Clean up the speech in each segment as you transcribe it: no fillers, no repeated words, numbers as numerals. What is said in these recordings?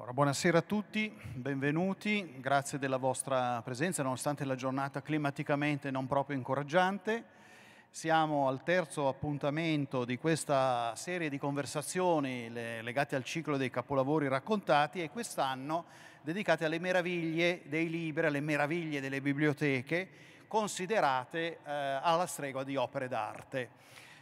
Allora, buonasera a tutti, benvenuti, grazie della vostra presenza nonostante la giornata climaticamente non proprio incoraggiante. Siamo al terzo appuntamento di questa serie di conversazioni legate al ciclo dei capolavori raccontati e quest'anno dedicate alle meraviglie dei libri, alle meraviglie delle biblioteche considerate alla stregua di opere d'arte.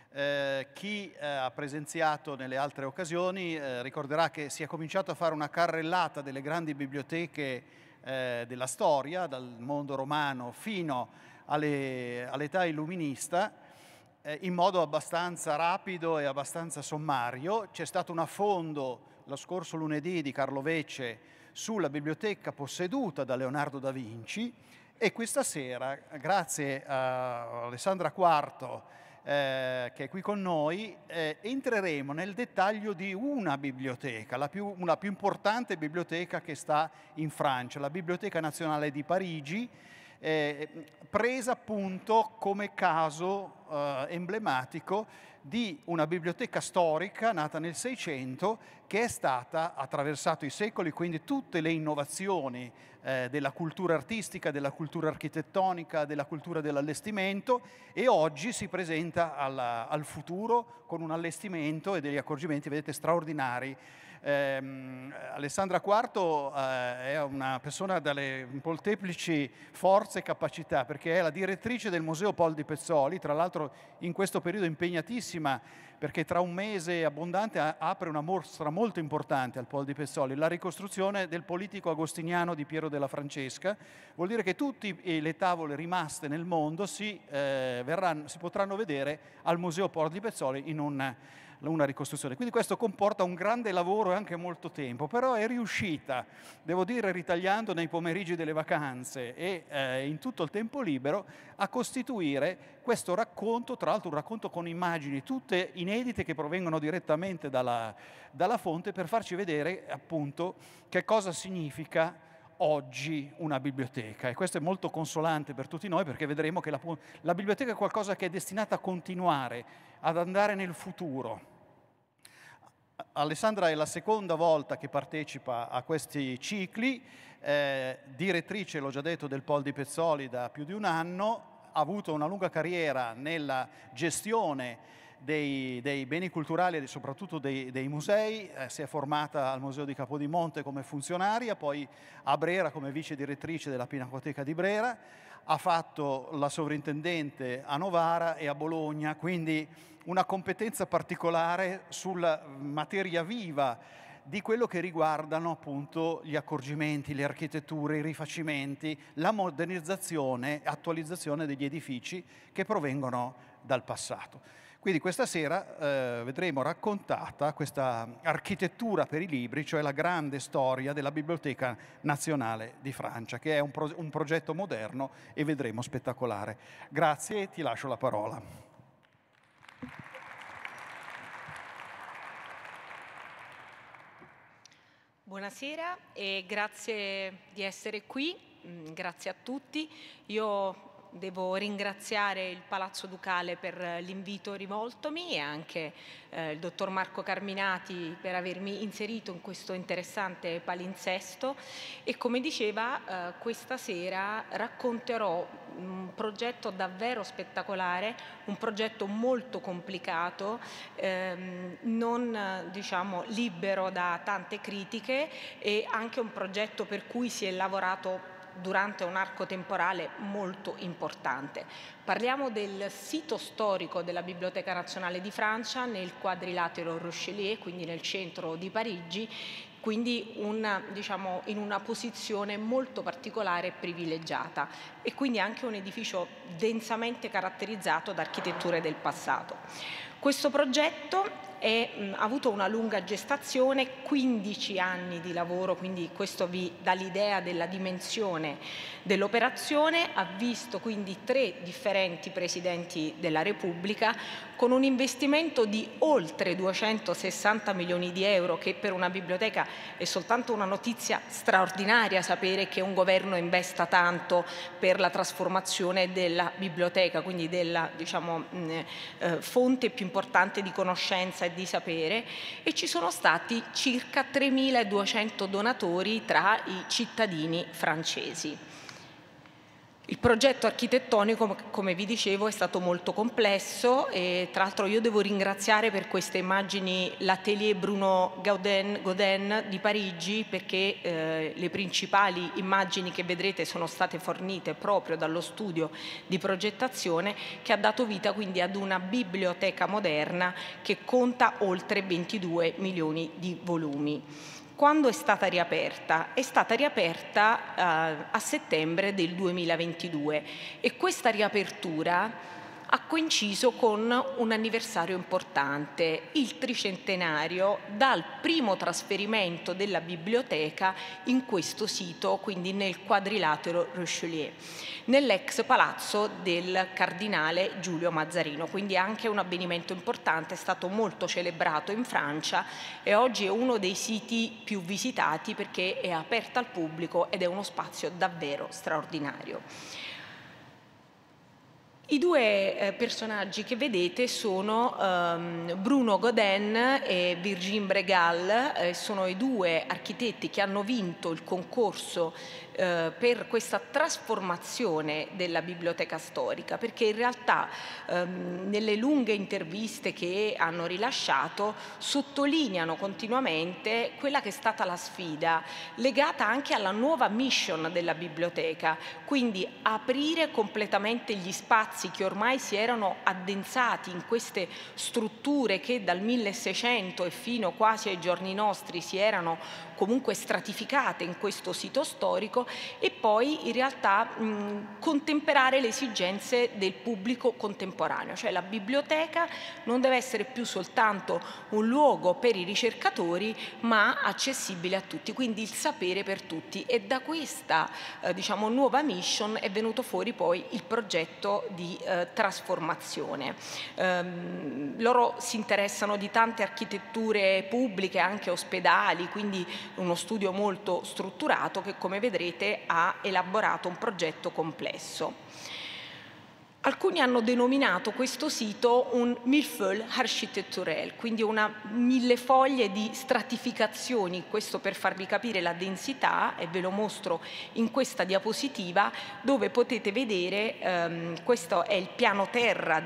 Chi ha presenziato nelle altre occasioni ricorderà che si è cominciato a fare una carrellata delle grandi biblioteche della storia, dal mondo romano fino all'età illuminista, in modo abbastanza rapido e abbastanza sommario. C'è stato un affondo lo scorso lunedì di Carlo Vecce sulla biblioteca posseduta da Leonardo da Vinci e questa sera, grazie a Alessandra Quarto, che è qui con noi, entreremo nel dettaglio di una biblioteca, la più importante biblioteca che sta in Francia, la Biblioteca Nazionale di Parigi, presa appunto come caso emblematico di una biblioteca storica nata nel Seicento che è stata, attraversato i secoli, quindi tutte le innovazioni della cultura artistica, della cultura architettonica, della cultura dell'allestimento, e oggi si presenta al futuro con un allestimento e degli accorgimenti, vedete, straordinari. Alessandra Quarto è una persona dalle molteplici forze e capacità, perché è la direttrice del Museo Pol di Pezzoli, tra l'altro in questo periodo impegnatissima, perché tra un mese abbondante apre una mostra molto importante al Pol di Pezzoli, la ricostruzione del politico agostiniano di Piero della Francesca. Vuol dire che tutte le tavole rimaste nel mondo si potranno vedere al Museo Pol di Pezzoli in una ricostruzione. Quindi questo comporta un grande lavoro e anche molto tempo, però è riuscita, devo dire, ritagliando nei pomeriggi delle vacanze e in tutto il tempo libero, a costituire questo racconto, tra l'altro un racconto con immagini tutte inedite che provengono direttamente dalla fonte, per farci vedere appunto che cosa significa oggi una biblioteca. E questo è molto consolante per tutti noi, perché vedremo che la biblioteca è qualcosa che è destinata a continuare, ad andare nel futuro. Alessandra è la seconda volta che partecipa a questi cicli, direttrice, l'ho già detto, del Pol di Pezzoli da più di un anno, ha avuto una lunga carriera nella gestione dei beni culturali e soprattutto dei musei, si è formata al Museo di Capodimonte come funzionaria, poi a Brera come vice direttrice della Pinacoteca di Brera, ha fatto la sovrintendente a Novara e a Bologna, quindi una competenza particolare sulla materia viva di quello che riguardano appunto gli accorgimenti, le architetture, i rifacimenti, la modernizzazione e attualizzazione degli edifici che provengono dal passato. Quindi questa sera vedremo raccontata questa architettura per i libri, cioè la grande storia della Biblioteca Nazionale di Francia, che è un progetto moderno e vedremo spettacolare. Grazie e ti lascio la parola. Buonasera e grazie di essere qui, grazie a tutti. Io devo ringraziare il Palazzo Ducale per l'invito rivoltomi e anche il dottor Marco Carminati per avermi inserito in questo interessante palinsesto, e come diceva questa sera racconterò un progetto davvero spettacolare, un progetto molto complicato, non diciamo libero da tante critiche, e anche un progetto per cui si è lavorato durante un arco temporale molto importante. Parliamo del sito storico della Biblioteca Nazionale di Francia nel quadrilatero Rochelier, quindi nel centro di Parigi, quindi diciamo, in una posizione molto particolare e privilegiata, e quindi anche un edificio densamente caratterizzato da architetture del passato. Questo progetto ha avuto una lunga gestazione, 15 anni di lavoro, quindi questo vi dà l'idea della dimensione dell'operazione. Ha visto quindi 3 differenti presidenti della Repubblica, con un investimento di oltre 260 milioni di euro, che per una biblioteca è soltanto una notizia straordinaria, sapere che un governo investa tanto per la trasformazione della biblioteca, quindi della fonte più importante di conoscenza e di sapere, e ci sono stati circa 3.200 donatori tra i cittadini francesi. Il progetto architettonico, come vi dicevo, è stato molto complesso e tra l'altro io devo ringraziare per queste immagini l'Atelier Bruno Godin di Parigi, perché le principali immagini che vedrete sono state fornite proprio dallo studio di progettazione, che ha dato vita quindi ad una biblioteca moderna che conta oltre 22 milioni di volumi. Quando è stata riaperta? È stata riaperta a settembre del 2022 e questa riapertura ha coinciso con un anniversario importante, il tricentenario dal primo trasferimento della biblioteca in questo sito, quindi nel quadrilatero Richelieu, nell'ex palazzo del cardinale Giulio Mazzarino, quindi anche un avvenimento importante, è stato molto celebrato in Francia e oggi è uno dei siti più visitati perché è aperto al pubblico ed è uno spazio davvero straordinario. I due personaggi che vedete sono Bruno Godin e Virginie Bregal, sono i due architetti che hanno vinto il concorso per questa trasformazione della biblioteca storica, perché in realtà nelle lunghe interviste che hanno rilasciato sottolineano continuamente quella che è stata la sfida legata anche alla nuova mission della biblioteca, quindi aprire completamente gli spazi che ormai si erano addensati in queste strutture che dal 1600 e fino quasi ai giorni nostri si erano comunque stratificate in questo sito storico, e poi in realtà contemperare le esigenze del pubblico contemporaneo, cioè la biblioteca non deve essere più soltanto un luogo per i ricercatori ma accessibile a tutti, quindi il sapere per tutti, e da questa diciamo nuova mission è venuto fuori poi il progetto di trasformazione. Loro si interessano di tante architetture pubbliche, anche ospedali, quindi uno studio molto strutturato che, come vedrete, ha elaborato un progetto complesso. Alcuni hanno denominato questo sito un millefeuille architecturel, quindi una millefoglie di stratificazioni, questo per farvi capire la densità, e ve lo mostro in questa diapositiva dove potete vedere, questo è il piano terra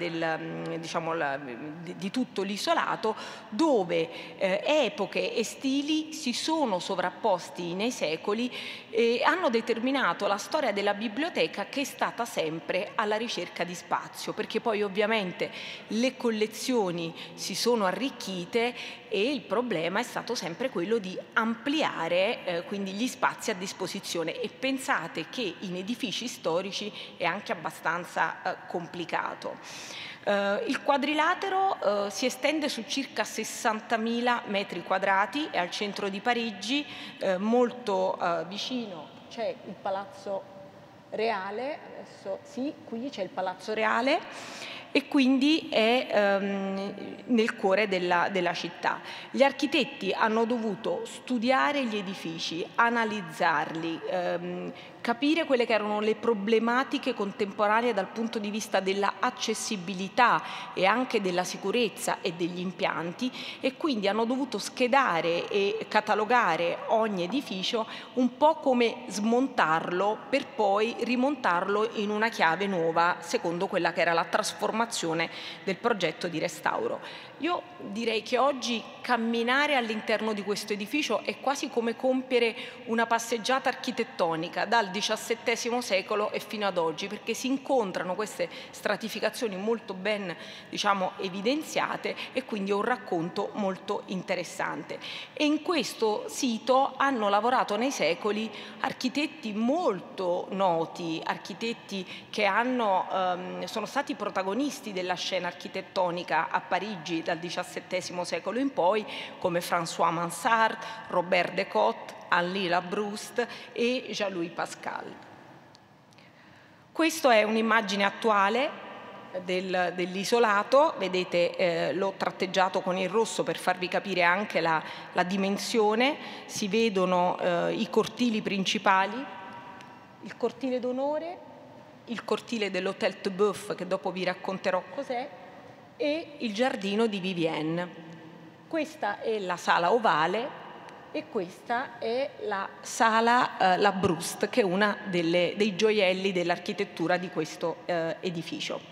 di tutto l'isolato, dove epoche e stili si sono sovrapposti nei secoli e hanno determinato la storia della biblioteca, che è stata sempre alla ricerca di spazio, perché poi ovviamente le collezioni si sono arricchite e il problema è stato sempre quello di ampliare quindi gli spazi a disposizione, e pensate che in edifici storici è anche abbastanza complicato. Il quadrilatero si estende su circa 60.000 metri quadrati, è al centro di Parigi, molto vicino c'è il Palazzo Reale, adesso sì, qui c'è il Palazzo Reale, e quindi è nel cuore della città. Gli architetti hanno dovuto studiare gli edifici, analizzarli, capire quelle che erano le problematiche contemporanee dal punto di vista della accessibilità e anche della sicurezza e degli impianti, e quindi hanno dovuto schedare e catalogare ogni edificio, un po' come smontarlo per poi rimontarlo in una chiave nuova secondo quella che era la trasformazione del progetto di restauro. Io direi che oggi camminare all'interno di questo edificio è quasi come compiere una passeggiata architettonica dal XVII secolo e fino ad oggi, perché si incontrano queste stratificazioni molto ben, diciamo, evidenziate, e quindi è un racconto molto interessante. E in questo sito hanno lavorato nei secoli architetti molto noti, architetti che sono stati protagonisti della scena architettonica a Parigi dal XVII secolo in poi, come François Mansart, Robert de Cotte, Henri Labrouste e Jean-Louis Pascal. Questa è un'immagine attuale dell'isolato, vedete l'ho tratteggiato con il rosso per farvi capire anche la dimensione, si vedono i cortili principali, il cortile d'onore, il cortile dell'Hôtel de Boeuf, che dopo vi racconterò cos'è, e il giardino di Vivienne. Questa è la sala ovale e questa è la sala Labrouste, che è una dei gioielli dell'architettura di questo edificio.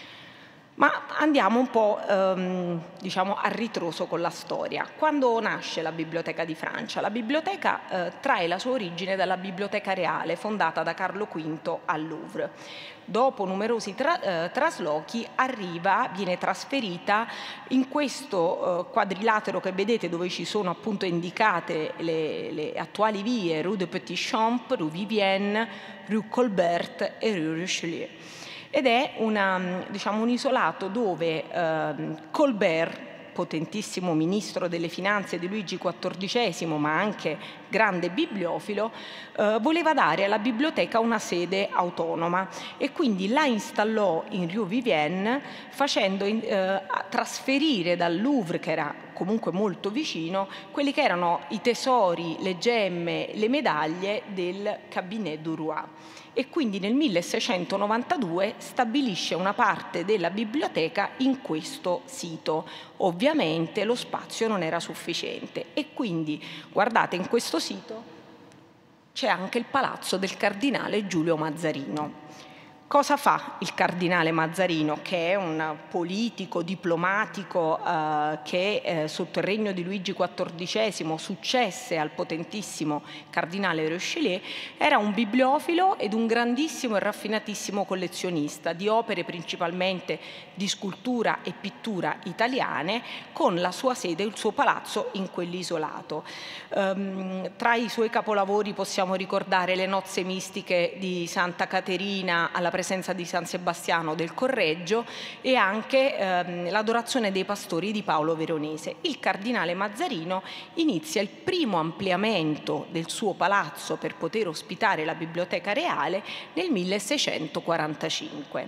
Ma andiamo un po' diciamo a ritroso con la storia. Quando nasce la Biblioteca di Francia? La biblioteca trae la sua origine dalla Biblioteca Reale, fondata da Carlo V al Louvre. Dopo numerosi traslochi viene trasferita in questo quadrilatero che vedete, dove ci sono appunto indicate le attuali vie Rue de Petit Champ, Rue Vivienne, Rue Colbert e Rue Richelieu. Ed è un isolato dove Colbert, potentissimo ministro delle finanze di Luigi XIV, ma anche grande bibliofilo, voleva dare alla biblioteca una sede autonoma e quindi la installò in Rue Vivienne, facendo trasferire dal Louvre, che era comunque molto vicino, quelli che erano i tesori, le gemme, le medaglie del Cabinet du Roi. E quindi nel 1692 stabilisce una parte della biblioteca in questo sito. Ovviamente lo spazio non era sufficiente e quindi, guardate, in questo sito c'è anche il palazzo del cardinale Giulio Mazzarino. Cosa fa il cardinale Mazzarino, che è un politico diplomatico che sotto il regno di Luigi XIV successe al potentissimo cardinale Richelieu? Era un bibliofilo ed un grandissimo e raffinatissimo collezionista di opere principalmente di scultura e pittura italiane, con la sua sede, il suo palazzo in quell'isolato. Tra i suoi capolavori possiamo ricordare le nozze mistiche di Santa Caterina alla presenza di San Sebastiano del Correggio e anche l'adorazione dei pastori di Paolo Veronese. Il cardinale Mazzarino inizia il primo ampliamento del suo palazzo per poter ospitare la Biblioteca Reale nel 1645.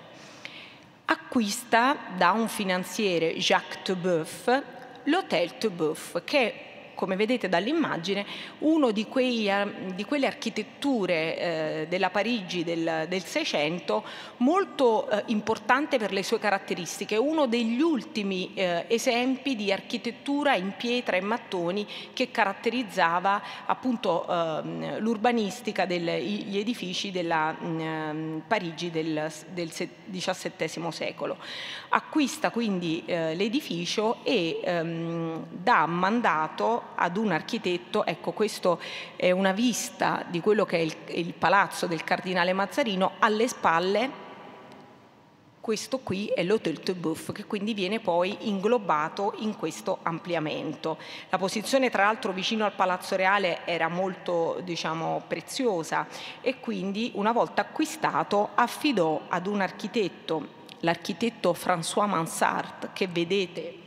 Acquista da un finanziere, Jacques Teubeuf, l'Hôtel Teubeuf, che, come vedete dall'immagine, uno di quelle architetture della Parigi del Seicento molto importante per le sue caratteristiche, uno degli ultimi esempi di architettura in pietra e mattoni che caratterizzava appunto l'urbanistica degli edifici della Parigi del XVII secolo. Acquista quindi l'edificio e dà mandato ad un architetto. Ecco, questo è una vista di quello che è il palazzo del cardinale Mazzarino. Alle spalle, questo qui è l'Hôtel Teubeuf, che quindi viene poi inglobato in questo ampliamento. La posizione, tra l'altro, vicino al Palazzo Reale era molto, diciamo, preziosa e quindi, una volta acquistato, affidò ad un architetto, l'architetto François Mansart, che vedete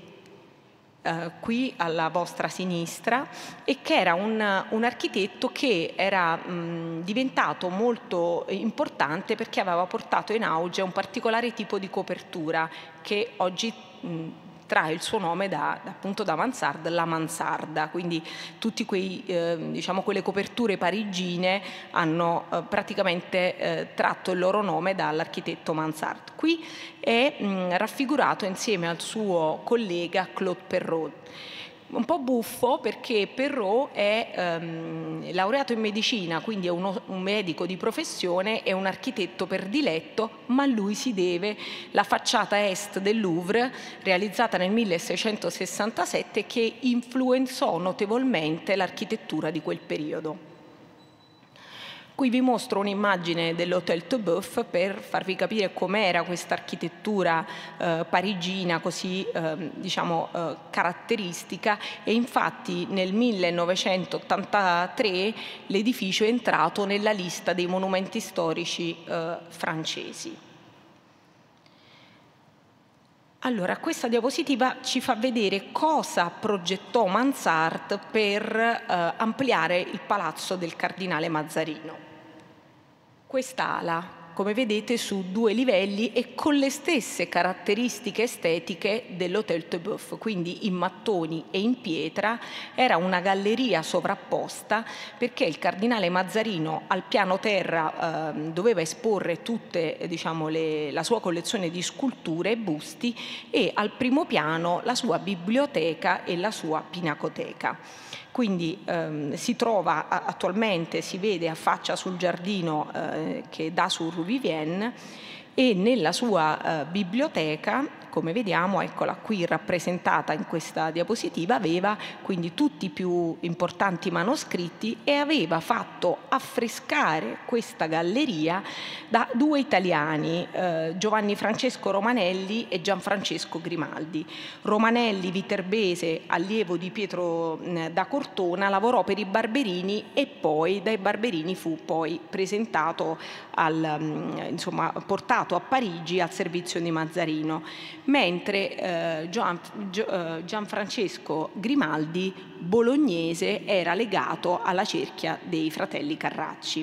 qui alla vostra sinistra, e che era un architetto che era diventato molto importante perché aveva portato in auge un particolare tipo di copertura che oggi trae il suo nome appunto da mansarde, la mansarda. Quindi tutti diciamo, quelle coperture parigine hanno praticamente tratto il loro nome dall'architetto Mansart. Qui è raffigurato insieme al suo collega Claude Perrault. Un po' buffo perché Perrault è laureato in medicina, quindi è un medico di professione e un architetto per diletto, ma a lui si deve la facciata est del Louvre, realizzata nel 1667, che influenzò notevolmente l'architettura di quel periodo. Qui vi mostro un'immagine dell'Hôtel Teubeuf per farvi capire com'era questa architettura parigina così diciamo caratteristica, e infatti nel 1983 l'edificio è entrato nella lista dei monumenti storici francesi. Allora, questa diapositiva ci fa vedere cosa progettò Mansart per ampliare il palazzo del cardinale Mazzarino. Quest'ala come vedete, su 2 livelli e con le stesse caratteristiche estetiche dell'Hôtel Teuboeuf, quindi in mattoni e in pietra. Era una galleria sovrapposta perché il cardinale Mazzarino al piano terra doveva esporre tutte, diciamo, la sua collezione di sculture e busti, e al primo piano la sua biblioteca e la sua pinacoteca. Quindi si trova attualmente, si vede, affaccia sul giardino che dà su Rue Vivienne, e nella sua biblioteca, come vediamo, eccola qui rappresentata in questa diapositiva, aveva quindi tutti i più importanti manoscritti e aveva fatto affrescare questa galleria da 2 italiani, Giovanni Francesco Romanelli e Gianfrancesco Grimaldi. Romanelli, viterbese, allievo di Pietro da Cortona, lavorò per i Barberini e poi dai Barberini fu poi presentato insomma, portato a Parigi al servizio di Mazzarino, mentre Gianfrancesco Grimaldi, bolognese, era legato alla cerchia dei fratelli Carracci.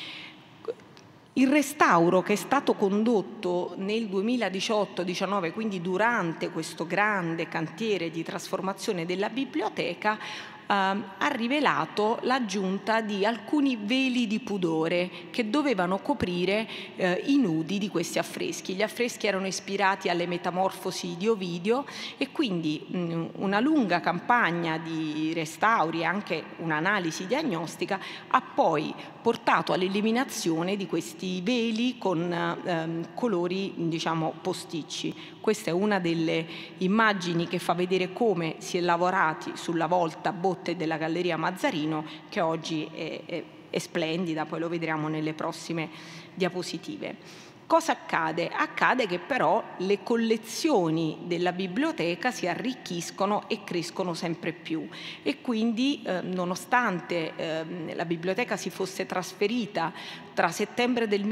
Il restauro che è stato condotto nel 2018-19, quindi durante questo grande cantiere di trasformazione della biblioteca, ha rivelato l'aggiunta di alcuni veli di pudore che dovevano coprire i nudi di questi affreschi. Gli affreschi erano ispirati alle Metamorfosi di Ovidio e quindi una lunga campagna di restauri e anche un'analisi diagnostica ha poi portato all'eliminazione di questi veli con colori, diciamo, posticci. Questa è una delle immagini che fa vedere come si è lavorati sulla volta botte della Galleria Mazzarino, che oggi è splendida, poi lo vedremo nelle prossime diapositive. Cosa accade? Accade che però le collezioni della biblioteca si arricchiscono e crescono sempre più, e quindi nonostante la biblioteca si fosse trasferita tra settembre del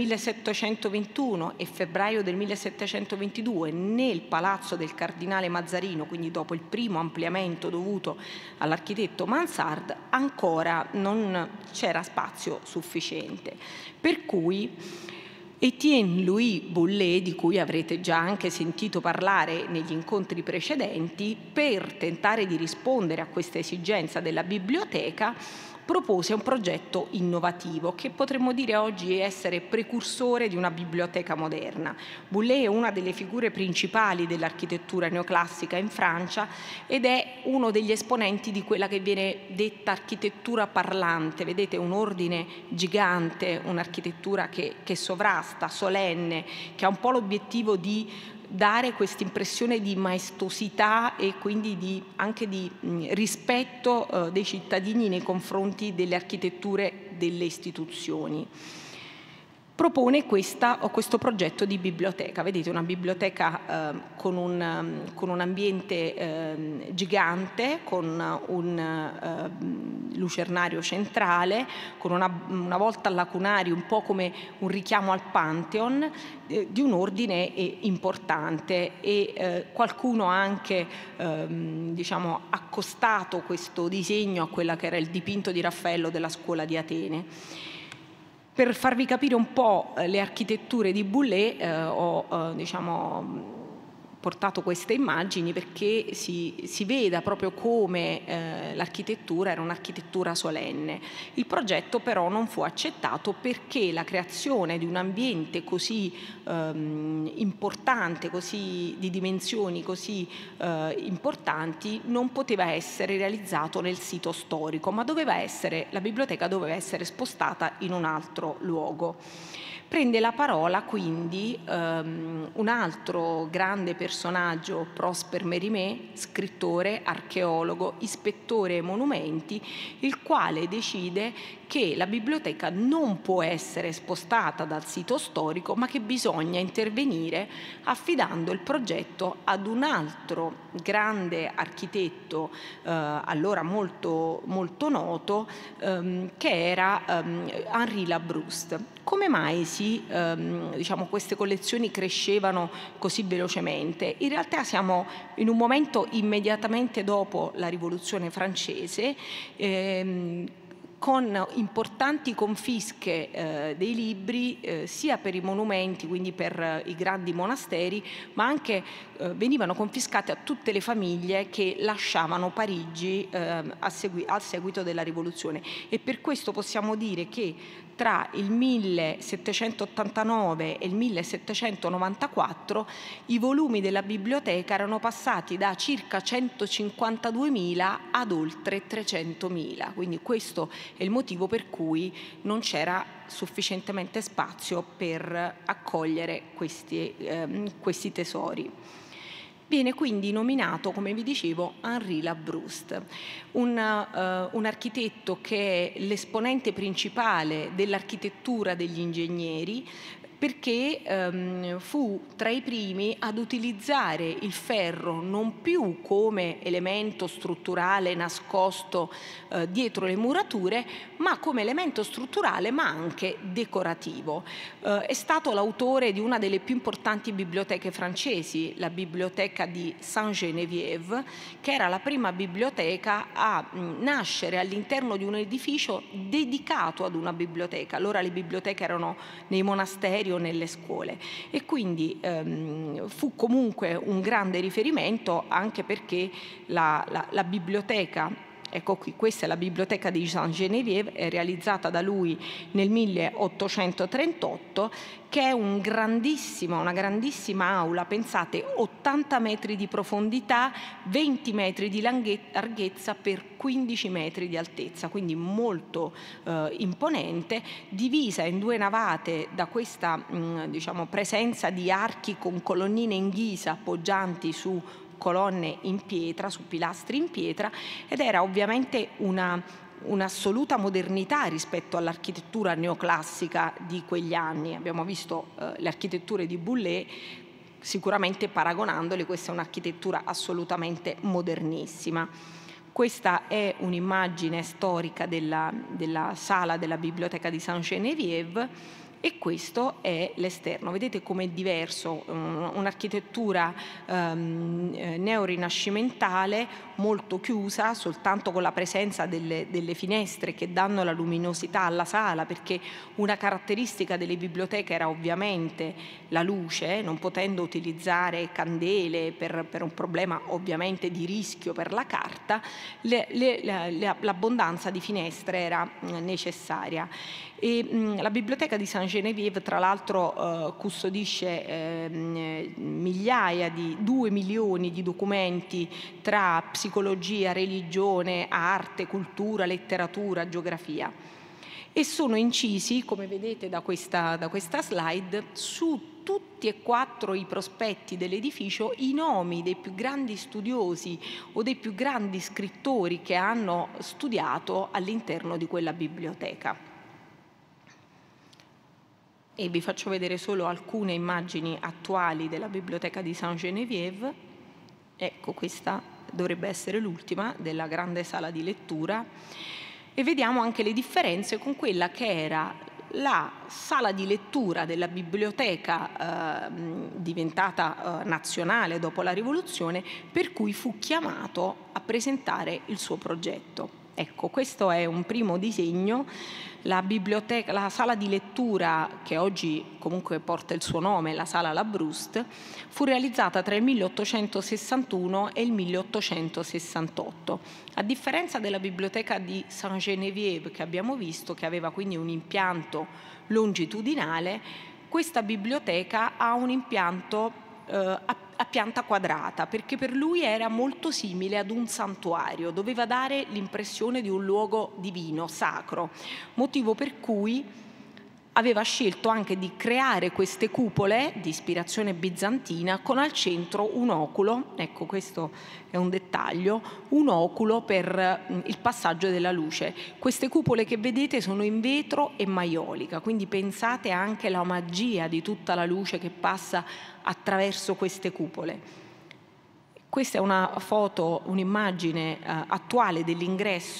1721 e febbraio del 1722 nel palazzo del cardinale Mazzarino, quindi dopo il primo ampliamento dovuto all'architetto Mansart, ancora non c'era spazio sufficiente. Per cui Étienne Louis Boullé, di cui avrete già anche sentito parlare negli incontri precedenti, per tentare di rispondere a questa esigenza della biblioteca, propose un progetto innovativo che potremmo dire oggi essere precursore di una biblioteca moderna. Boullé è una delle figure principali dell'architettura neoclassica in Francia ed è uno degli esponenti di quella che viene detta architettura parlante. Vedete, un ordine gigante, un'architettura che sovrasta, solenne, che ha un po' l'obiettivo di dare questa impressione di maestosità e quindi anche di rispetto dei cittadini nei confronti delle architetture delle istituzioni. Propone questo progetto di biblioteca. Vedete, una biblioteca con un ambiente gigante, con un lucernario centrale, con una volta al lacunario un po' come un richiamo al Pantheon, di un ordine importante, e qualcuno ha anche diciamo, accostato questo disegno a quella che era il dipinto di Raffaello della scuola di Atene. Per farvi capire un po' le architetture di Boullé ho diciamo, portato queste immagini perché si veda proprio come l'architettura era un'architettura solenne. Il progetto però non fu accettato perché la creazione di un ambiente così importante, così di dimensioni così importanti, non poteva essere realizzato nel sito storico, ma la biblioteca doveva essere spostata in un altro luogo. Prende la parola quindi un altro grande personaggio, Prosper Mérimée, scrittore, archeologo, ispettore ai monumenti, il quale decide che la biblioteca non può essere spostata dal sito storico, ma che bisogna intervenire affidando il progetto ad un altro grande architetto, allora molto, molto noto, che era Henri Labrouste. Come mai diciamo, queste collezioni crescevano così velocemente? In realtà siamo in un momento immediatamente dopo la Rivoluzione francese, con importanti confische dei libri sia per i monumenti, quindi per i grandi monasteri, ma anche venivano confiscate a tutte le famiglie che lasciavano Parigi al seguito della rivoluzione. E per questo possiamo dire che tra il 1789 e il 1794 i volumi della biblioteca erano passati da circa 152.000 ad oltre 300.000, quindi questo è il motivo per cui non c'era sufficientemente spazio per accogliere questi tesori. Viene quindi nominato, come vi dicevo, Henri Labrouste, un architetto che è l'esponente principale dell'architettura degli ingegneri, perché fu tra i primi ad utilizzare il ferro non più come elemento strutturale nascosto dietro le murature, ma come elemento strutturale ma anche decorativo. È stato l'autore di una delle più importanti biblioteche francesi, la biblioteca di Sainte-Geneviève, che era la prima biblioteca a nascere all'interno di un edificio dedicato ad una biblioteca. Allora le biblioteche erano nei monasteri o nelle scuole, e quindi fu comunque un grande riferimento, anche perché la biblioteca, ecco qui, questa è la biblioteca di Sainte-Geneviève, è realizzata da lui nel 1838, che è una grandissima aula, pensate, 80 metri di profondità, 20 metri di larghezza per 15 metri di altezza, quindi molto imponente, divisa in due navate da questa diciamo, presenza di archi con colonnine in ghisa poggianti su colonne in pietra, su pilastri in pietra, ed era ovviamente un'assoluta modernità rispetto all'architettura neoclassica di quegli anni. Abbiamo visto le architetture di Boulez, sicuramente paragonandole, questa è un'architettura assolutamente modernissima. Questa è un'immagine storica della sala della biblioteca di Sainte-Geneviève, e questo è l'esterno. Vedete com'è diverso, un'architettura neorinascimentale molto chiusa, soltanto con la presenza delle finestre che danno la luminosità alla sala, perché una caratteristica delle biblioteche era ovviamente la luce, non potendo utilizzare candele per un problema ovviamente di rischio per la carta, l'abbondanza di finestre era necessaria. E la biblioteca di Sainte-Geneviève, tra l'altro, custodisce migliaia di 2 milioni di documenti tra psicologia, religione, arte, cultura, letteratura, geografia, e sono incisi, come vedete da questa slide, su tutti e 4 i prospetti dell'edificio i nomi dei più grandi studiosi o dei più grandi scrittori che hanno studiato all'interno di quella biblioteca. E vi faccio vedere solo alcune immagini attuali della biblioteca di Sainte-Geneviève. Ecco, questa dovrebbe essere l'ultima della grande sala di lettura, e vediamo anche le differenze con quella che era la sala di lettura della biblioteca diventata nazionale dopo la rivoluzione, per cui fu chiamato a presentare il suo progetto. Ecco, questo è un primo disegno. La sala di lettura, che oggi comunque porta il suo nome, la sala Labrouste, fu realizzata tra il 1861 e il 1868. A differenza della biblioteca di Sainte-Geneviève che abbiamo visto, che aveva quindi un impianto longitudinale, questa biblioteca ha un impianto a pianta quadrata, perché per lui era molto simile ad un santuario, doveva dare l'impressione di un luogo divino, sacro, motivo per cui aveva scelto anche di creare queste cupole di ispirazione bizantina con al centro un oculo, ecco questo è un dettaglio, un oculo per il passaggio della luce. Queste cupole che vedete sono in vetro e maiolica, quindi pensate anche alla magia di tutta la luce che passa attraverso queste cupole. Questa è una foto, un'immagine attuale dell'ingresso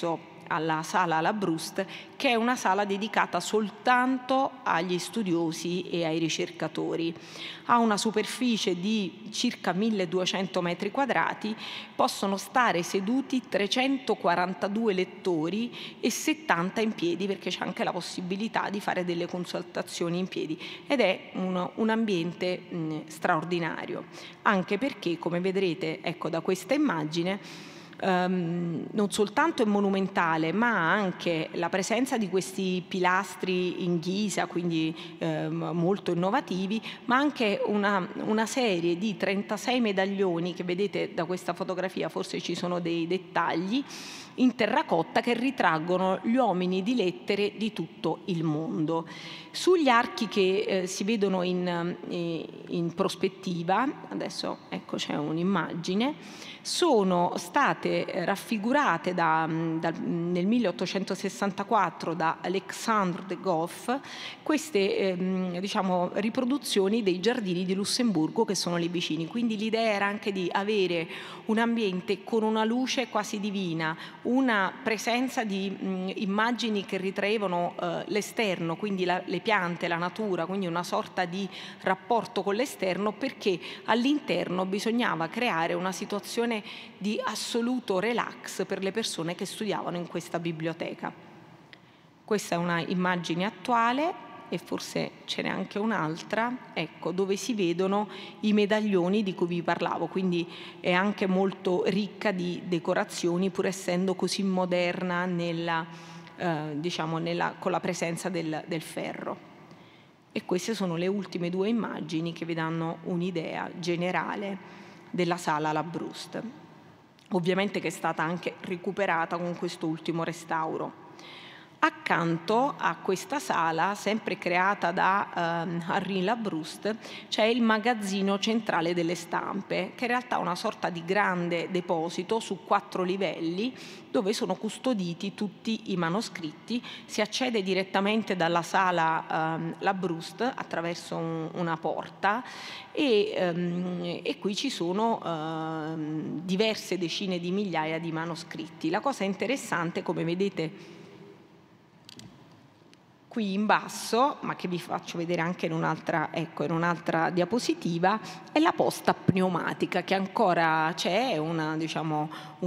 alla sala Labrouste, che è una sala dedicata soltanto agli studiosi e ai ricercatori. Ha una superficie di circa 1200 metri quadrati, possono stare seduti 342 lettori e 70 in piedi, perché c'è anche la possibilità di fare delle consultazioni in piedi, ed è un ambiente straordinario, anche perché, come vedrete, ecco, da questa immagine, non soltanto è monumentale, ma anche la presenza di questi pilastri in ghisa, quindi molto innovativi, ma anche una serie di 36 medaglioni che vedete da questa fotografia, forse ci sono dei dettagli, in terracotta, che ritraggono gli uomini di lettere di tutto il mondo. Sugli archi che si vedono in prospettiva, adesso ecco c'è un'immagine, sono state raffigurate nel 1864 da Alexandre de Goff queste diciamo, riproduzioni dei giardini di Lussemburgo, che sono lì vicini. Quindi l'idea era anche di avere un ambiente con una luce quasi divina, una presenza di immagini che ritraevano l'esterno, quindi le piante, la natura, quindi una sorta di rapporto con l'esterno, perché all'interno bisognava creare una situazione di assoluto relax per le persone che studiavano in questa biblioteca. Questa è una immagine attuale, e forse ce n'è anche un'altra, ecco, dove si vedono i medaglioni di cui vi parlavo, quindi è anche molto ricca di decorazioni, pur essendo così moderna diciamo, con la presenza del ferro. E queste sono le ultime due immagini che vi danno un'idea generale della sala Labrouste, ovviamente che è stata anche recuperata con questo ultimo restauro. Accanto a questa sala, sempre creata da Henri Labrouste, c'è il magazzino centrale delle stampe, che in realtà è una sorta di grande deposito su 4 livelli, dove sono custoditi tutti i manoscritti. Si accede direttamente dalla sala Labrouste attraverso una porta, e qui ci sono diverse decine di migliaia di manoscritti. La cosa interessante, come vedete qui in basso, ma che vi faccio vedere anche in un'altra diapositiva, è la posta pneumatica, che ancora c'è, diciamo,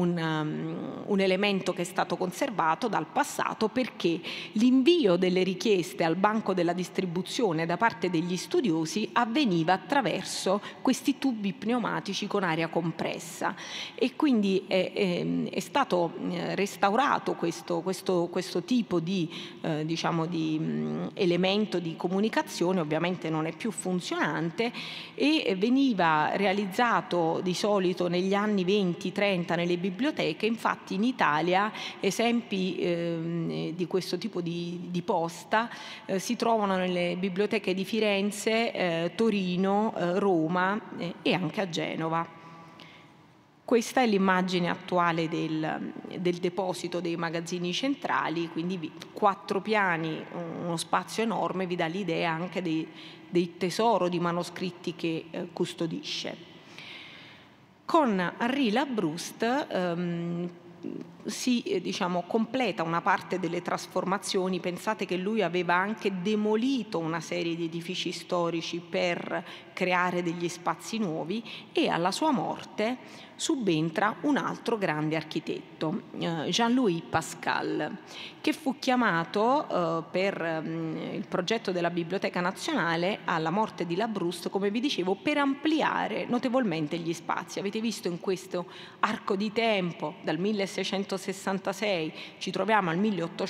un elemento che è stato conservato dal passato, perché l'invio delle richieste al banco della distribuzione da parte degli studiosi avveniva attraverso questi tubi pneumatici con aria compressa, e quindi è stato restaurato questo tipo di diciamo di elemento di comunicazione. Ovviamente non è più funzionante, e veniva realizzato di solito negli anni 20-30 nelle biblioteche. Infatti in Italia esempi di questo tipo di posta si trovano nelle biblioteche di Firenze, Torino, Roma e anche a Genova. Questa è l'immagine attuale del deposito dei magazzini centrali, quindi 4 piani, uno spazio enorme, vi dà l'idea anche dei tesoro di manoscritti che custodisce. Con Henri Labrouste si diciamo, completa una parte delle trasformazioni. Pensate che lui aveva anche demolito una serie di edifici storici per creare degli spazi nuovi, e alla sua morte subentra un altro grande architetto, Jean-Louis Pascal, che fu chiamato per il progetto della Biblioteca Nazionale alla morte di Labrouste, come vi dicevo, per ampliare notevolmente gli spazi. Avete visto in questo arco di tempo, dal 1666 ci troviamo al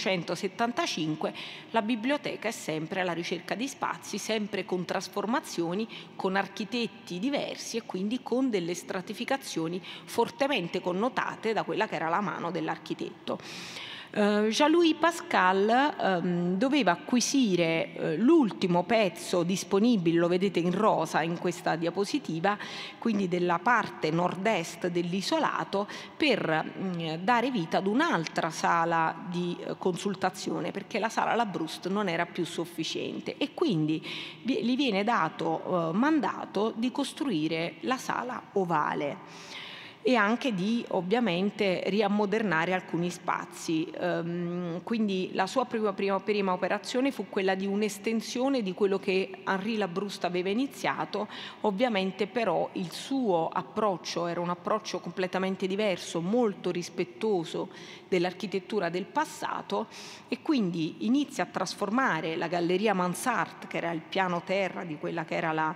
1875, la biblioteca è sempre alla ricerca di spazi, sempre con trasformazioni, con architetti diversi, e quindi con delle stratificazioni fortemente connotate da quella che era la mano dell'architetto. Jean-Louis Pascal doveva acquisire l'ultimo pezzo disponibile, lo vedete in rosa in questa diapositiva, quindi della parte nord-est dell'isolato, per dare vita ad un'altra sala di consultazione, perché la sala Labrouste non era più sufficiente, e quindi gli viene dato mandato di costruire la sala ovale. e anche di ovviamente riammodernare alcuni spazi. Quindi la sua prima operazione fu quella di un'estensione di quello che Henri Labrouste aveva iniziato, ovviamente però il suo approccio era un approccio completamente diverso, molto rispettoso dell'architettura del passato, e quindi inizia a trasformare la Galleria Mansart, che era il piano terra di quella che era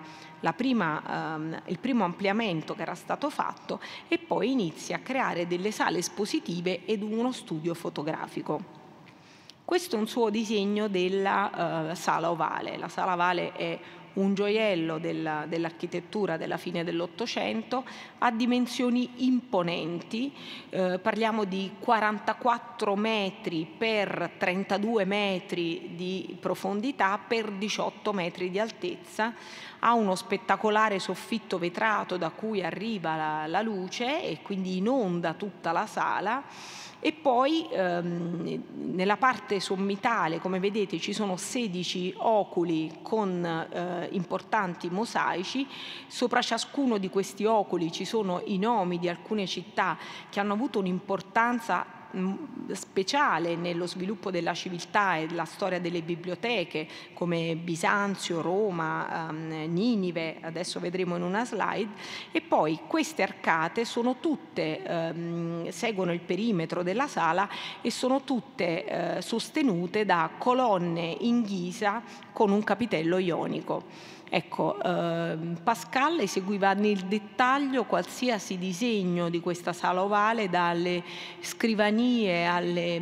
il primo ampliamento che era stato fatto, e poi inizia a creare delle sale espositive ed uno studio fotografico. Questo è un suo disegno della Sala Ovale. La Sala Ovale è un gioiello dell'architettura della fine dell'Ottocento, ha dimensioni imponenti, parliamo di 44 metri per 32 metri di profondità per 18 metri di altezza, ha uno spettacolare soffitto vetrato da cui arriva la luce e quindi inonda tutta la sala. E poi nella parte sommitale, come vedete, ci sono 16 oculi con importanti mosaici. Sopra ciascuno di questi oculi ci sono i nomi di alcune città che hanno avuto un'importanza speciale nello sviluppo della civiltà e della storia delle biblioteche, come Bisanzio, Roma, Ninive, adesso vedremo in una slide. E poi queste arcate sono tutte, seguono il perimetro della sala e sono tutte sostenute da colonne in ghisa con un capitello ionico. Ecco, Pascal eseguiva nel dettaglio qualsiasi disegno di questa sala ovale, dalle scrivanie alle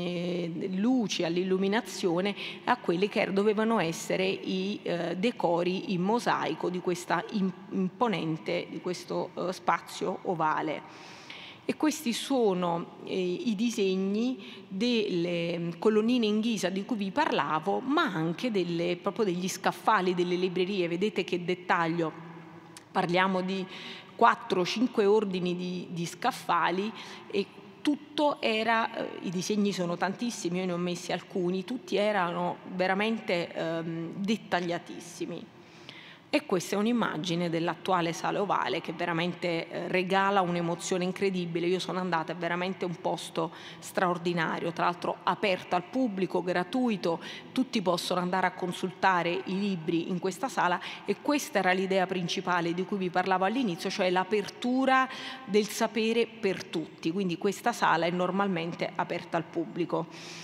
luci, all'illuminazione, a quelli che dovevano essere i decori in mosaico di questa imponente, di questo spazio ovale. E questi sono i disegni delle colonnine in ghisa di cui vi parlavo, ma anche proprio degli scaffali delle librerie. Vedete che dettaglio, parliamo di 4-5 ordini di scaffali, e tutto era, i disegni sono tantissimi, io ne ho messi alcuni, tutti erano veramente dettagliatissimi. E questa è un'immagine dell'attuale sala ovale che veramente regala un'emozione incredibile. Io sono andata, è veramente un posto straordinario, tra l'altro aperto al pubblico, gratuito, tutti possono andare a consultare i libri in questa sala, e questa era l'idea principale di cui vi parlavo all'inizio, cioè l'apertura del sapere per tutti. Quindi questa sala è normalmente aperta al pubblico.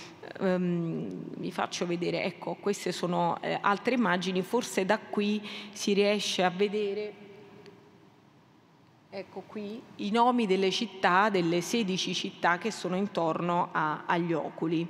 Vi faccio vedere, ecco, queste sono altre immagini, forse da qui si riesce a vedere, ecco qui, i nomi delle città, delle 16 città che sono intorno agli oculi.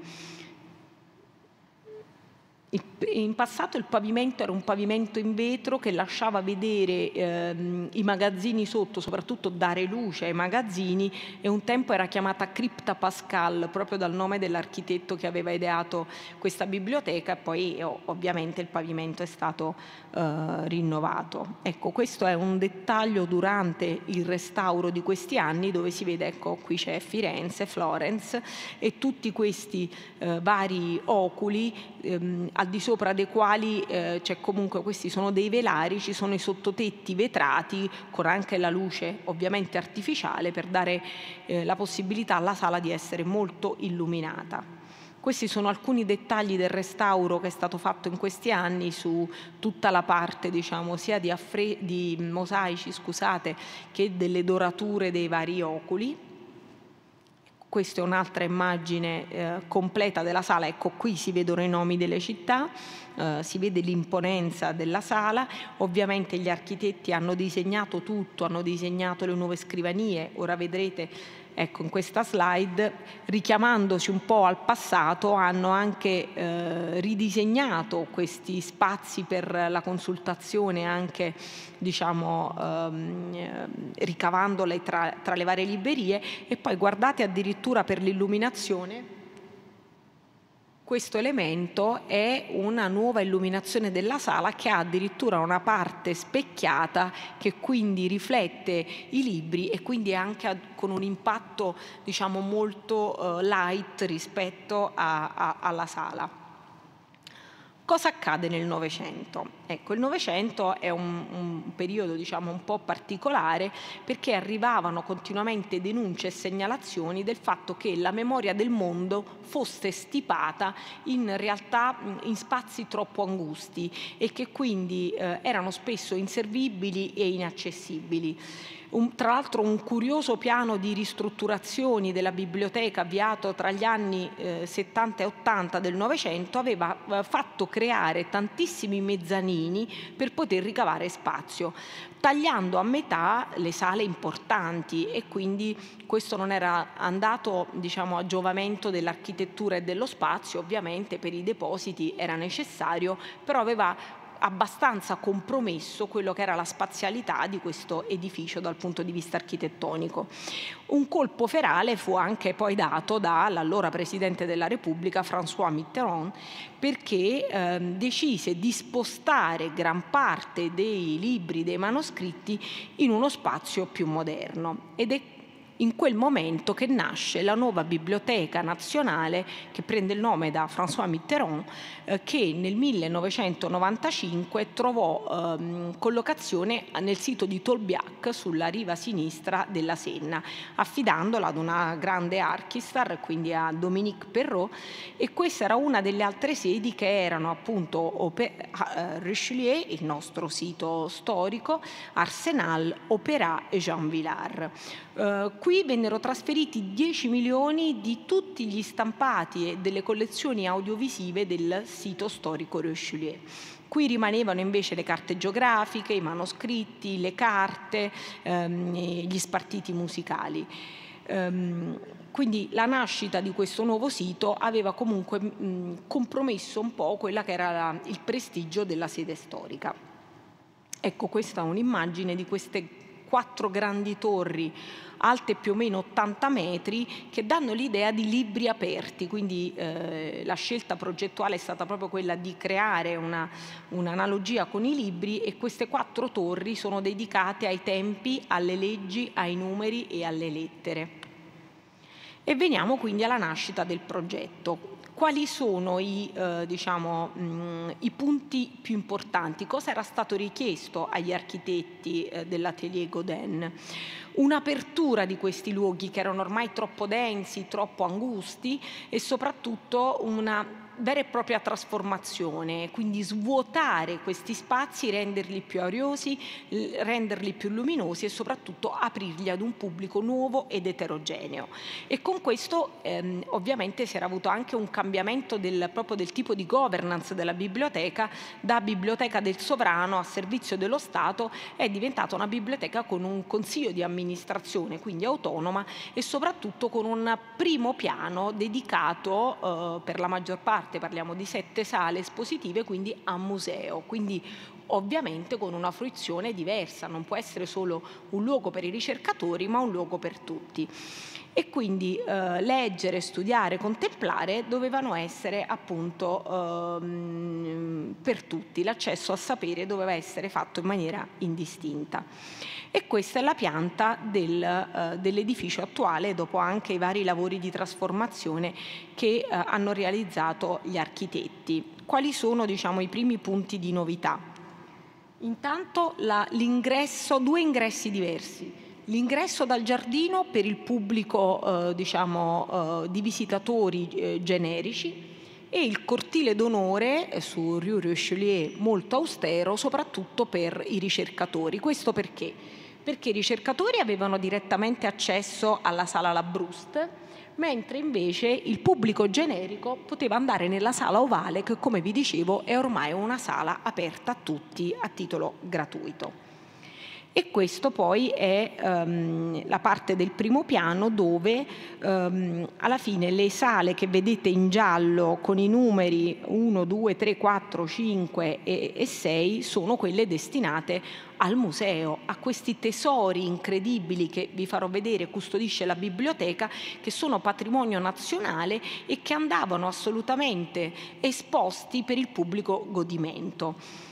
In passato il pavimento era un pavimento in vetro che lasciava vedere i magazzini sotto, soprattutto dare luce ai magazzini, e un tempo era chiamata Cripta Pascal, proprio dal nome dell'architetto che aveva ideato questa biblioteca, e poi ovviamente il pavimento è stato rinnovato. Ecco, questo è un dettaglio durante il restauro di questi anni, dove si vede, ecco, qui c'è Firenze, Florence, e tutti questi vari oculi, al di sopra dei quali c'è comunque, questi sono dei velari, ci sono i sottotetti vetrati con anche la luce ovviamente artificiale per dare la possibilità alla sala di essere molto illuminata. Questi sono alcuni dettagli del restauro che è stato fatto in questi anni su tutta la parte, diciamo, sia di mosaici, scusate, che delle dorature dei vari oculi. Questa è un'altra immagine completa della sala, ecco qui si vedono i nomi delle città, si vede l'imponenza della sala. Ovviamente gli architetti hanno disegnato tutto, hanno disegnato le nuove scrivanie, ora vedrete, ecco, in questa slide, richiamandosi un po' al passato, hanno anche ridisegnato questi spazi per la consultazione, anche, diciamo, ricavandole tra le varie librerie. E poi guardate addirittura per l'illuminazione, questo elemento è una nuova illuminazione della sala che ha addirittura una parte specchiata che quindi riflette i libri e quindi è anche con un impatto, diciamo, molto light rispetto alla sala. Cosa accade nel Novecento? Ecco, il Novecento è un periodo, diciamo, un po' particolare, perché arrivavano continuamente denunce e segnalazioni del fatto che la memoria del mondo fosse stipata in realtà in spazi troppo angusti e che quindi erano spesso inservibili e inaccessibili. Tra l'altro un curioso piano di ristrutturazioni della biblioteca avviato tra gli anni 70 e 80 del Novecento aveva fatto creare tantissimi mezzanini per poter ricavare spazio, tagliando a metà le sale importanti, e quindi questo non era andato, diciamo, a giovamento dell'architettura e dello spazio. Ovviamente per i depositi era necessario, però aveva abbastanza compromesso quello che era la spazialità di questo edificio dal punto di vista architettonico. Un colpo ferale fu anche poi dato dall'allora Presidente della Repubblica François Mitterrand, perché decise di spostare gran parte dei libri, dei manoscritti in uno spazio più moderno, ed è in quel momento che nasce la nuova Biblioteca Nazionale, che prende il nome da François Mitterrand, che nel 1995 trovò collocazione nel sito di Tolbiac, sulla riva sinistra della Senna, affidandola ad una grande archistar, quindi a Dominique Perrault, e questa era una delle altre sedi che erano appunto Richelieu, il nostro sito storico, Arsenal, Opéra e Jean Villard. Qui vennero trasferiti 10 milioni di tutti gli stampati e delle collezioni audiovisive del sito storico Richelieu. Qui rimanevano invece le carte geografiche, i manoscritti, le carte, gli spartiti musicali. Quindi la nascita di questo nuovo sito aveva comunque compromesso un po' quella che era il prestigio della sede storica. Ecco, questa è un'immagine di queste 4 grandi torri alte più o meno 80 metri, che danno l'idea di libri aperti, quindi la scelta progettuale è stata proprio quella di creare un'analogia con i libri, e queste 4 torri sono dedicate ai tempi, alle leggi, ai numeri e alle lettere. E veniamo quindi alla nascita del progetto. Quali sono i punti più importanti? Cosa era stato richiesto agli architetti dell'Atelier Gaudin? Un'apertura di questi luoghi che erano ormai troppo densi, troppo angusti, e soprattutto una vera e propria trasformazione, quindi svuotare questi spazi, renderli più ariosi, renderli più luminosi e soprattutto aprirli ad un pubblico nuovo ed eterogeneo. E con questo ovviamente si era avuto anche un cambiamento proprio del tipo di governance della biblioteca. Da biblioteca del sovrano a servizio dello Stato è diventata una biblioteca con un consiglio di amministrazione, quindi autonoma, e soprattutto con un primo piano dedicato per la maggior parte, parliamo di 7 sale espositive, quindi a museo, quindi ovviamente con una fruizione diversa, non può essere solo un luogo per i ricercatori, ma un luogo per tutti. E quindi leggere, studiare, contemplare dovevano essere appunto per tutti, l'accesso al sapere doveva essere fatto in maniera indistinta. E questa è la pianta dell'edificio attuale, dopo anche i vari lavori di trasformazione che hanno realizzato gli architetti. Quali sono, diciamo, i primi punti di novità? Intanto l'ingresso, 2 ingressi diversi. L'ingresso dal giardino per il pubblico di visitatori generici, e il cortile d'onore su Rue Richelieu, molto austero, soprattutto per i ricercatori. Questo perché? Perché i ricercatori avevano direttamente accesso alla sala Labrouste, mentre invece il pubblico generico poteva andare nella sala ovale, che, come vi dicevo, è ormai una sala aperta a tutti a titolo gratuito. E questo poi è la parte del primo piano, dove alla fine le sale che vedete in giallo con i numeri 1, 2, 3, 4, 5 e 6 sono quelle destinate al museo, a questi tesori incredibili che vi farò vedere, custodisce la biblioteca, che sono patrimonio nazionale e che andavano assolutamente esposti per il pubblico godimento.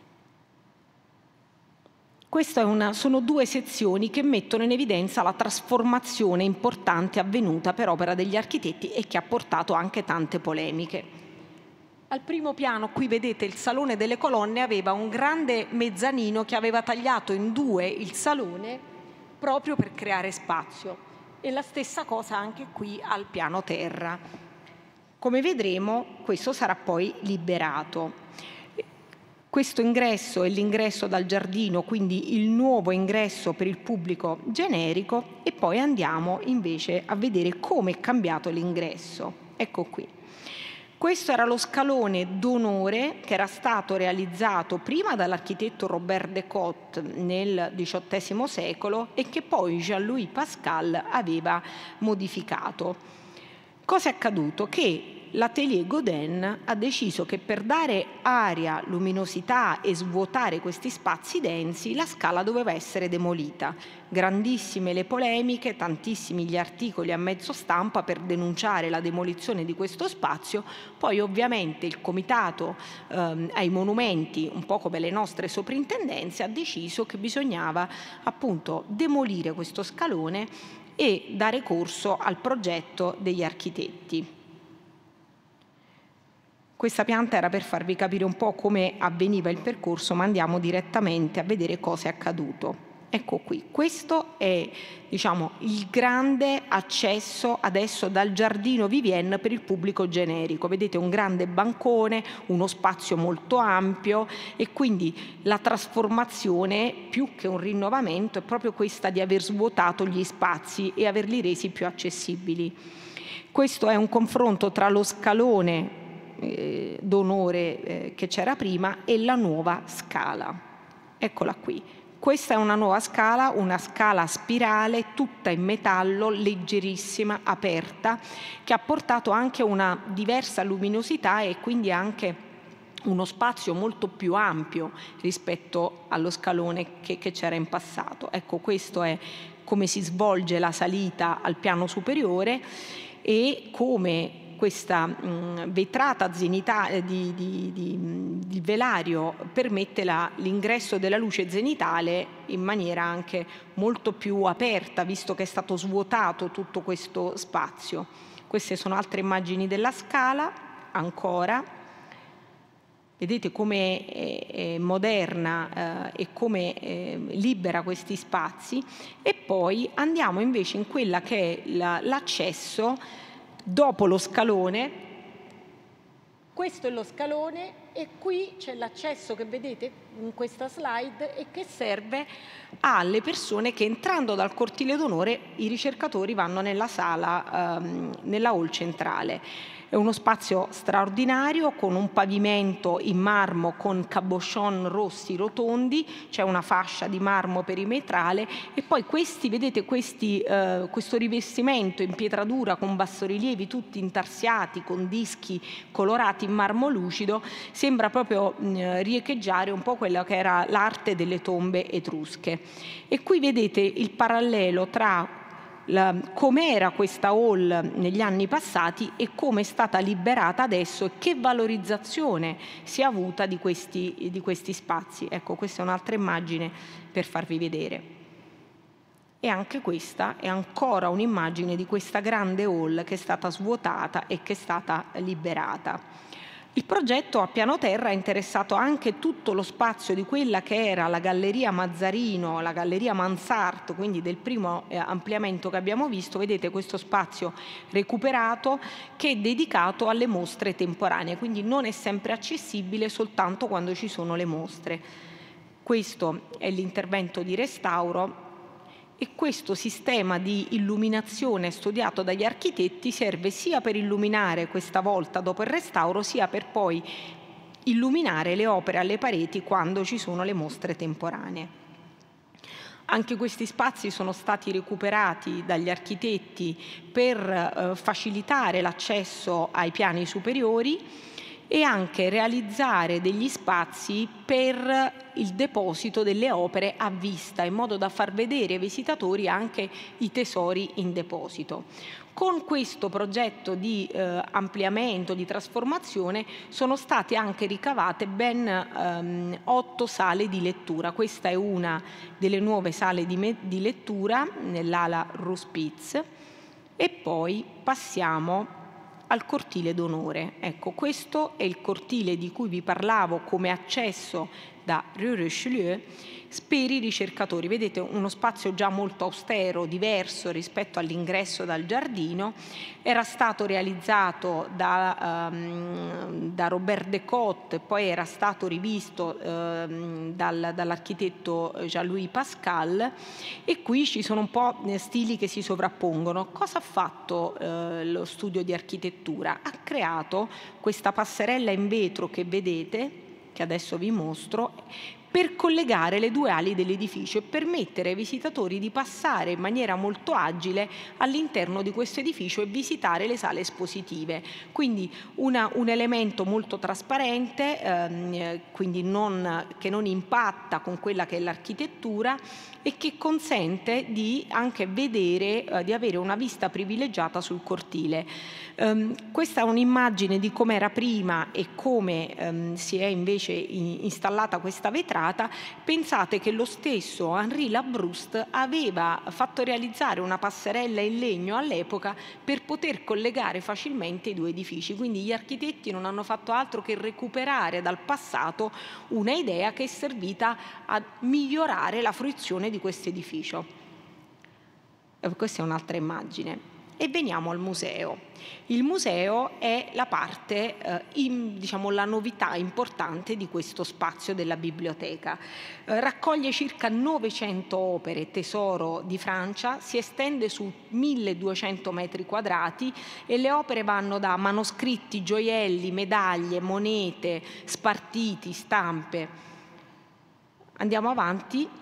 Queste sono 2 sezioni che mettono in evidenza la trasformazione importante avvenuta per opera degli architetti e che ha portato anche tante polemiche. Al primo piano, qui vedete il Salone delle Colonne, aveva un grande mezzanino che aveva tagliato in due il salone proprio per creare spazio, e la stessa cosa anche qui al piano terra. Come vedremo, questo sarà poi liberato. Questo ingresso è l'ingresso dal giardino, quindi il nuovo ingresso per il pubblico generico, e poi andiamo invece a vedere come è cambiato l'ingresso. Ecco qui. Questo era lo scalone d'onore che era stato realizzato prima dall'architetto Robert Decotte nel XVIII secolo e che poi Jean-Louis Pascal aveva modificato. Cosa è accaduto? Che l'Atelier Gaudin ha deciso che per dare aria, luminosità e svuotare questi spazi densi la scala doveva essere demolita. Grandissime le polemiche, tantissimi gli articoli a mezzo stampa per denunciare la demolizione di questo spazio. Poi ovviamente il comitato ai monumenti, un po' come le nostre soprintendenze, ha deciso che bisognava appunto demolire questo scalone e dare corso al progetto degli architetti. Questa pianta era per farvi capire un po' come avveniva il percorso, ma andiamo direttamente a vedere cosa è accaduto. Ecco qui, questo è, diciamo, il grande accesso adesso dal giardino Vivienne per il pubblico generico. Vedete un grande bancone, uno spazio molto ampio, e quindi la trasformazione, più che un rinnovamento, è proprio questa di aver svuotato gli spazi e averli resi più accessibili. Questo è un confronto tra lo scalone d'onore che c'era prima e la nuova scala. Eccola qui. Questa è una nuova scala, una scala a spirale tutta in metallo, leggerissima, aperta, che ha portato anche una diversa luminosità e quindi anche uno spazio molto più ampio rispetto allo scalone che c'era in passato. Ecco, questo è come si svolge la salita al piano superiore e come questa vetrata di velario permette l'ingresso della luce zenitale in maniera anche molto più aperta, visto che è stato svuotato tutto questo spazio. Queste sono altre immagini della scala, ancora. Vedete come è moderna e come libera questi spazi. E poi andiamo invece in quella che è l'accesso dopo lo scalone. Questo è lo scalone e qui c'è l'accesso che vedete in questa slide e che serve alle persone che, entrando dal cortile d'onore, i ricercatori vanno nella sala, nella hall centrale. È uno spazio straordinario con un pavimento in marmo con cabochon rossi rotondi, c'è una fascia di marmo perimetrale e poi vedete questo rivestimento in pietratura con bassorilievi tutti intarsiati con dischi colorati in marmo lucido, sembra proprio riecheggiare un po' quella che era l'arte delle tombe etrusche. E qui vedete il parallelo tra com'era questa hall negli anni passati e come è stata liberata adesso e che valorizzazione si è avuta di questi spazi. Ecco, questa è un'altra immagine per farvi vedere. E anche questa è ancora un'immagine di questa grande hall che è stata svuotata e che è stata liberata. Il progetto a piano terra ha interessato anche tutto lo spazio di quella che era la Galleria Mazzarino, la Galleria Mansart, quindi del primo ampliamento che abbiamo visto. Vedete questo spazio recuperato che è dedicato alle mostre temporanee, quindi non è sempre accessibile soltanto quando ci sono le mostre. Questo è l'intervento di restauro. E questo sistema di illuminazione studiato dagli architetti serve sia per illuminare questa volta dopo il restauro, sia per poi illuminare le opere alle pareti quando ci sono le mostre temporanee. Anche questi spazi sono stati recuperati dagli architetti per facilitare l'accesso ai piani superiori e anche realizzare degli spazi per il deposito delle opere a vista, in modo da far vedere ai visitatori anche i tesori in deposito. Con questo progetto di ampliamento, di trasformazione, sono state anche ricavate ben 8 sale di lettura. Questa è una delle nuove sale di lettura nell'ala Ruspitz. E poi passiamo al cortile d'onore. Ecco, questo è il cortile di cui vi parlavo come accesso da Rue Richelieu per i ricercatori. Vedete uno spazio già molto austero, diverso rispetto all'ingresso dal giardino. Era stato realizzato da Robert Decotte, poi era stato rivisto dall'architetto Jean-Louis Pascal, e qui ci sono un po' stili che si sovrappongono. Cosa ha fatto lo studio di architettura? Ha creato questa passerella in vetro che vedete, che adesso vi mostro, per collegare le due ali dell'edificio e permettere ai visitatori di passare in maniera molto agile all'interno di questo edificio e visitare le sale espositive. Quindi un elemento molto trasparente, quindi che non impatta con quella che è l'architettura e che consente di anche vedere, di avere una vista privilegiata sul cortile. Questa è un'immagine di come era prima e come si è invece installata questa vetrata. Pensate che lo stesso Henri Labrouste aveva fatto realizzare una passerella in legno all'epoca per poter collegare facilmente i due edifici, quindi gli architetti non hanno fatto altro che recuperare dal passato una idea che è servita a migliorare la fruizione di questo edificio. Questa è un'altra immagine. E veniamo al museo. Il museo è la parte, diciamo, la novità importante di questo spazio della biblioteca. Raccoglie circa 900 opere, tesoro di Francia, si estende su 1200 metri quadrati e le opere vanno da manoscritti, gioielli, medaglie, monete, spartiti, stampe. Andiamo avanti.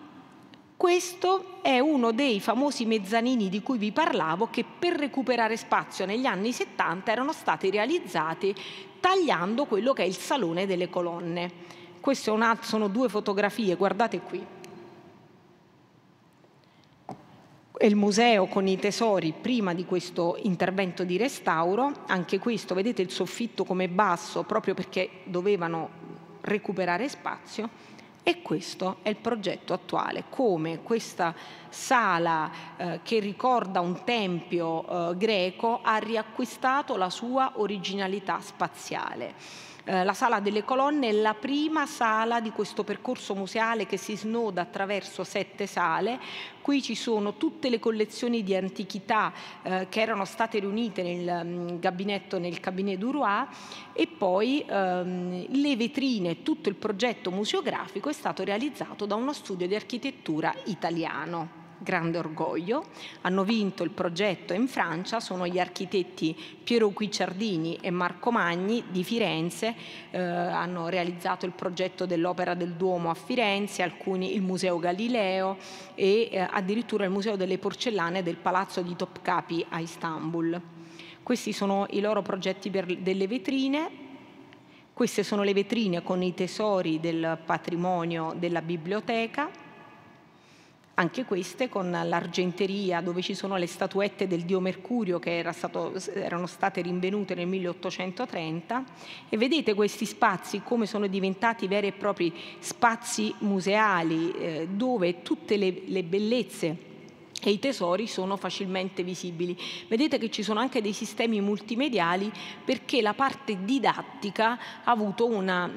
Questo è uno dei famosi mezzanini di cui vi parlavo, che per recuperare spazio negli anni 70 erano stati realizzati tagliando quello che è il salone delle colonne. Queste sono due fotografie, guardate qui. È il museo con i tesori prima di questo intervento di restauro. Anche questo, vedete il soffitto come basso, proprio perché dovevano recuperare spazio. E questo è il progetto attuale, come questa sala che ricorda un tempio greco ha riacquistato la sua originalità spaziale. La sala delle colonne è la prima sala di questo percorso museale che si snoda attraverso 7 sale. Qui ci sono tutte le collezioni di antichità che erano state riunite nel cabinet du Roi, e poi le vetrine, tutto il progetto museografico è stato realizzato da uno studio di architettura italiano. Grande orgoglio. Hanno vinto il progetto in Francia, sono gli architetti Piero Guicciardini e Marco Magni di Firenze, hanno realizzato il progetto dell'Opera del Duomo a Firenze, alcuni il Museo Galileo e addirittura il Museo delle Porcellane del Palazzo di Topkapi a Istanbul. Questi sono i loro progetti delle vetrine. Queste sono le vetrine con i tesori del patrimonio della biblioteca. Anche queste con l'argenteria, dove ci sono le statuette del dio Mercurio che erano state rinvenute nel 1830, e vedete questi spazi come sono diventati veri e propri spazi museali dove tutte le bellezze e i tesori sono facilmente visibili. Vedete che ci sono anche dei sistemi multimediali, perché la parte didattica ha avuto una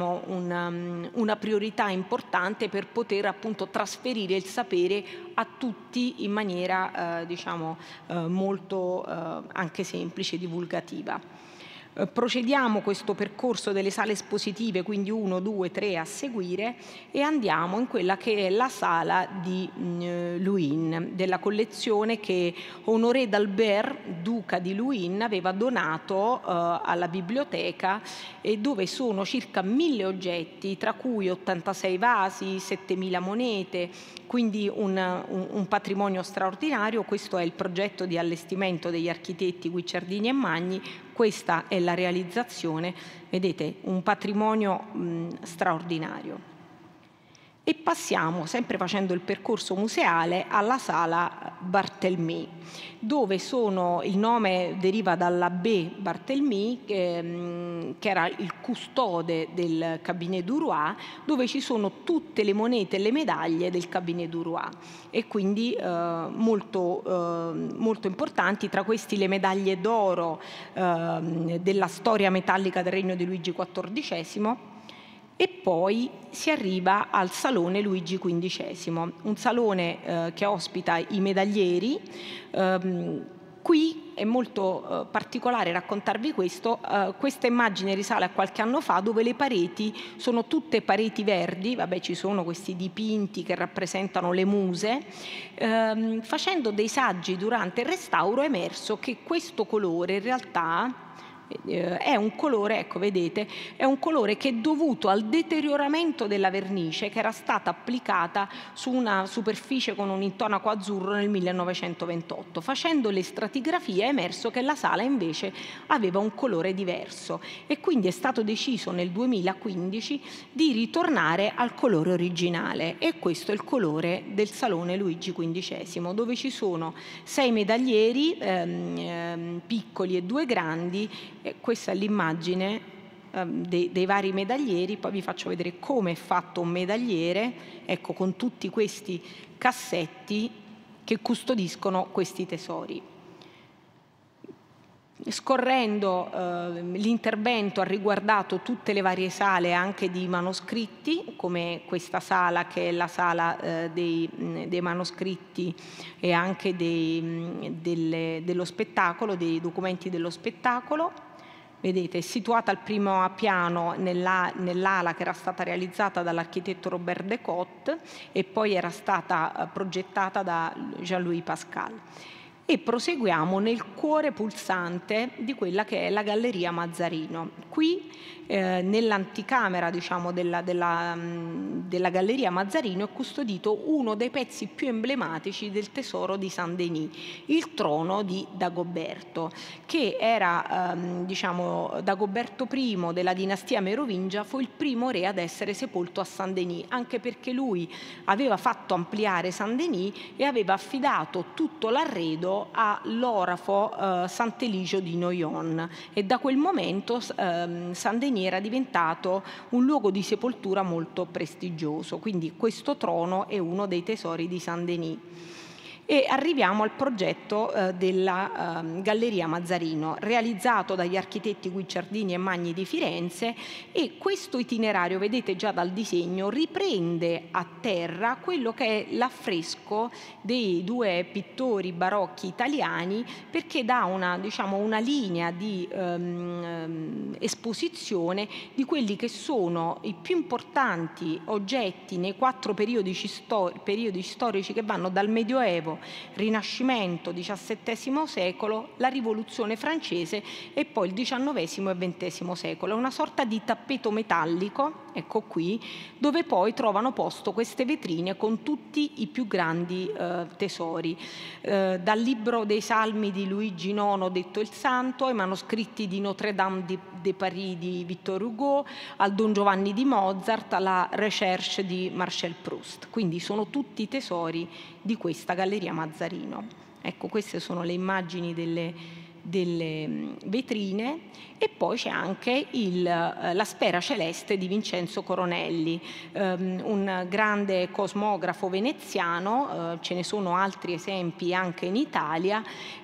priorità importante per poter appunto trasferire il sapere a tutti in maniera molto anche semplice, divulgativa. Procediamo questo percorso delle sale espositive, quindi 1, 2, 3 a seguire, e andiamo in quella che è la sala di Luynes, della collezione che Honoré d'Albert, duca di Luynes, aveva donato alla biblioteca, e dove sono circa 1000 oggetti, tra cui 86 vasi, 7000 monete, quindi un patrimonio straordinario. Questo è il progetto di allestimento degli architetti Guicciardini e Magni. Questa è la realizzazione, vedete, un patrimonio straordinario. E passiamo, sempre facendo il percorso museale, alla sala Barthélemy, dove il nome deriva dall'abbé Barthélemy, che era il custode del Cabinet du Roi, dove ci sono tutte le monete e le medaglie del Cabinet du Roi, e quindi molto importanti. Tra questi le medaglie d'oro della storia metallica del regno di Luigi XIV. E poi si arriva al Salone Luigi XV, un salone che ospita i medaglieri. Qui è molto particolare raccontarvi questo. Questa immagine risale a qualche anno fa, dove le pareti sono tutte pareti verdi. Vabbè, ci sono questi dipinti che rappresentano le muse. Facendo dei saggi durante il restauro è emerso che questo colore in realtà è un colore, ecco vedete, è un colore che è dovuto al deterioramento della vernice che era stata applicata su una superficie con un intonaco azzurro nel 1928. Facendo le stratigrafie è emerso che la sala invece aveva un colore diverso, e quindi è stato deciso nel 2015 di ritornare al colore originale, e questo è il colore del Salone Luigi XV, dove ci sono 6 medaglieri, piccoli e 2 grandi. Questa è l'immagine dei vari medaglieri. Poi vi faccio vedere come è fatto un medagliere, ecco, con tutti questi cassetti che custodiscono questi tesori. Scorrendo l'intervento ha riguardato tutte le varie sale anche di manoscritti, come questa sala che è la sala dei manoscritti e anche dello spettacolo, dei documenti dello spettacolo. Vedete, è situata al primo piano nell'ala che era stata realizzata dall'architetto Robert Decotte e poi era stata progettata da Jean-Louis Pascal. E proseguiamo nel cuore pulsante di quella che è la Galleria Mazzarino. Qui nell'anticamera, diciamo, della Galleria Mazzarino è custodito uno dei pezzi più emblematici del tesoro di Saint-Denis, il trono di Dagoberto, che era, diciamo, Dagoberto I della dinastia merovingia, fu il primo re ad essere sepolto a Saint-Denis, anche perché lui aveva fatto ampliare Saint-Denis e aveva affidato tutto l'arredo all'orafo Sant'Eligio di Noyon, e da quel momento Saint-Denis era diventato un luogo di sepoltura molto prestigioso. Quindi questo trono è uno dei tesori di Saint-Denis. E arriviamo al progetto della Galleria Mazzarino, realizzato dagli architetti Guicciardini e Magni di Firenze, e questo itinerario, vedete già dal disegno, riprende a terra quello che è l'affresco dei 2 pittori barocchi italiani, perché dà una, diciamo, una linea di esposizione di quelli che sono i più importanti oggetti nei 4 periodi storici che vanno dal Medioevo, Rinascimento, XVII secolo, la Rivoluzione francese e poi il XIX e XX secolo. È una sorta di tappeto metallico, ecco qui, dove poi trovano posto queste vetrine con tutti i più grandi tesori, dal libro dei Salmi di Luigi IX, detto il Santo, ai manoscritti di Notre-Dame de Paris di Victor Hugo, al Don Giovanni di Mozart, alla Recherche di Marcel Proust. Quindi sono tutti tesori di questa Galleria Mazzarino. Ecco, queste sono le immagini delle vetrine. E poi c'è anche la Sfera Celeste di Vincenzo Coronelli, un grande cosmografo veneziano. Ce ne sono altri esempi anche in Italia,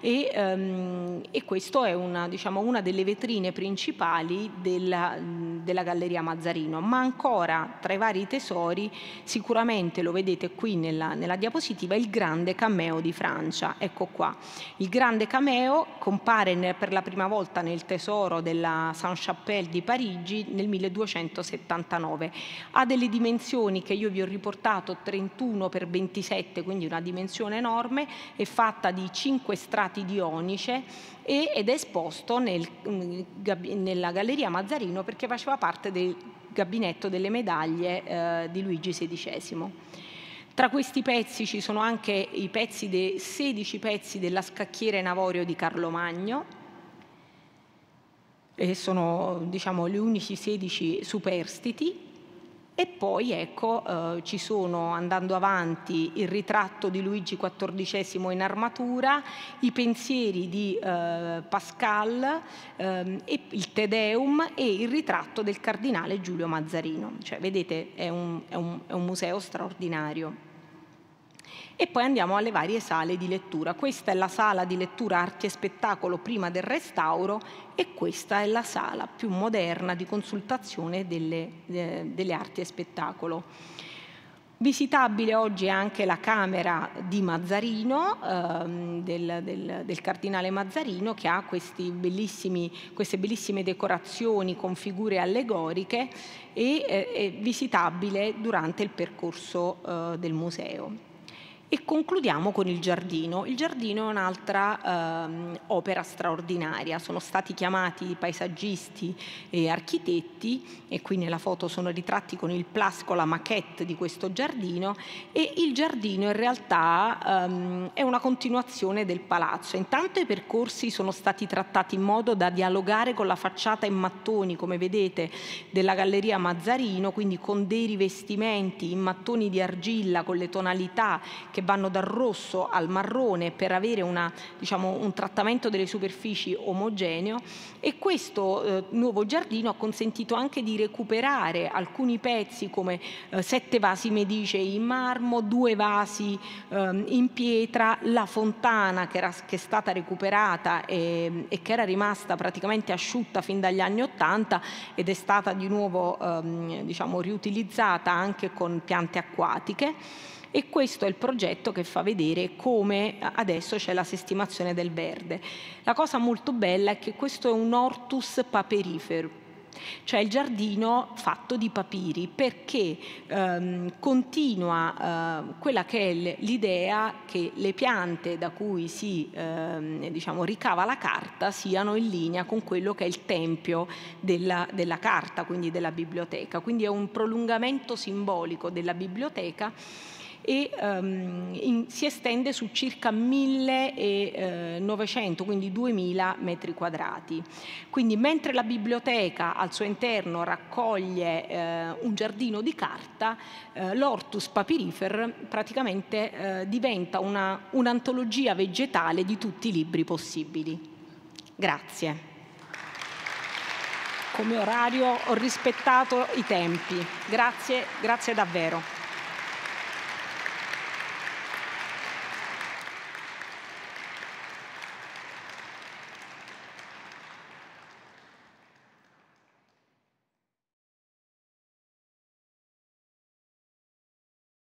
e questo è diciamo, una delle vetrine principali della Galleria Mazzarino. Ma ancora tra i vari tesori, sicuramente lo vedete qui nella diapositiva, il grande cameo di Francia. Ecco qua, il grande cameo compare per la prima volta nel tesoro della Sainte-Chapelle di Parigi nel 1279. Ha delle dimensioni che io vi ho riportato, 31 x 27, quindi una dimensione enorme, è fatta di 5 strati di onice ed è esposto nella Galleria Mazzarino perché faceva parte del gabinetto delle medaglie di Luigi XVI. Tra questi pezzi ci sono anche i 16 pezzi della scacchiera in avorio di Carlo Magno, e sono, diciamo, gli unici 16 superstiti. E poi ecco, ci sono, andando avanti, il ritratto di Luigi XIV in armatura, i pensieri di Pascal, e il Te Deum e il ritratto del cardinale Giulio Mazzarino. Cioè, vedete, è un museo straordinario. E poi andiamo alle varie sale di lettura. Questa è la sala di lettura Arti e Spettacolo prima del restauro e questa è la sala più moderna di consultazione delle arti e spettacolo. Visitabile oggi anche la camera di Mazzarino, del cardinale Mazzarino, che ha queste bellissime decorazioni con figure allegoriche, e è visitabile durante il percorso del museo. E concludiamo con il giardino. Il giardino è un'altra opera straordinaria. Sono stati chiamati paesaggisti e architetti, e qui nella foto sono ritratti con il plasco la maquette di questo giardino, e il giardino in realtà è una continuazione del palazzo. Intanto i percorsi sono stati trattati in modo da dialogare con la facciata in mattoni, come vedete, della Galleria Mazzarino, quindi con dei rivestimenti in mattoni di argilla con le tonalità che vanno dal rosso al marrone per avere un trattamento delle superfici omogeneo, e questo nuovo giardino ha consentito anche di recuperare alcuni pezzi come 7 vasi medicei in marmo, 2 vasi in pietra, la fontana che è stata recuperata e che era rimasta praticamente asciutta fin dagli anni '80 ed è stata di nuovo riutilizzata anche con piante acquatiche. E questo è il progetto che fa vedere come adesso c'è la sistemazione del verde. La cosa molto bella è che questo è un hortus papyrifero, cioè il giardino fatto di papiri, perché continua quella che è l'idea che le piante da cui si ricava la carta siano in linea con quello che è il tempio della carta, quindi della biblioteca. Quindi è un prolungamento simbolico della biblioteca, e si estende su circa 1900, quindi 2000 metri quadrati. Quindi mentre la biblioteca al suo interno raccoglie un giardino di carta, l'Hortus Papyrifer praticamente diventa un'antologia vegetale di tutti i libri possibili. Grazie. Come orario ho rispettato i tempi. Grazie davvero.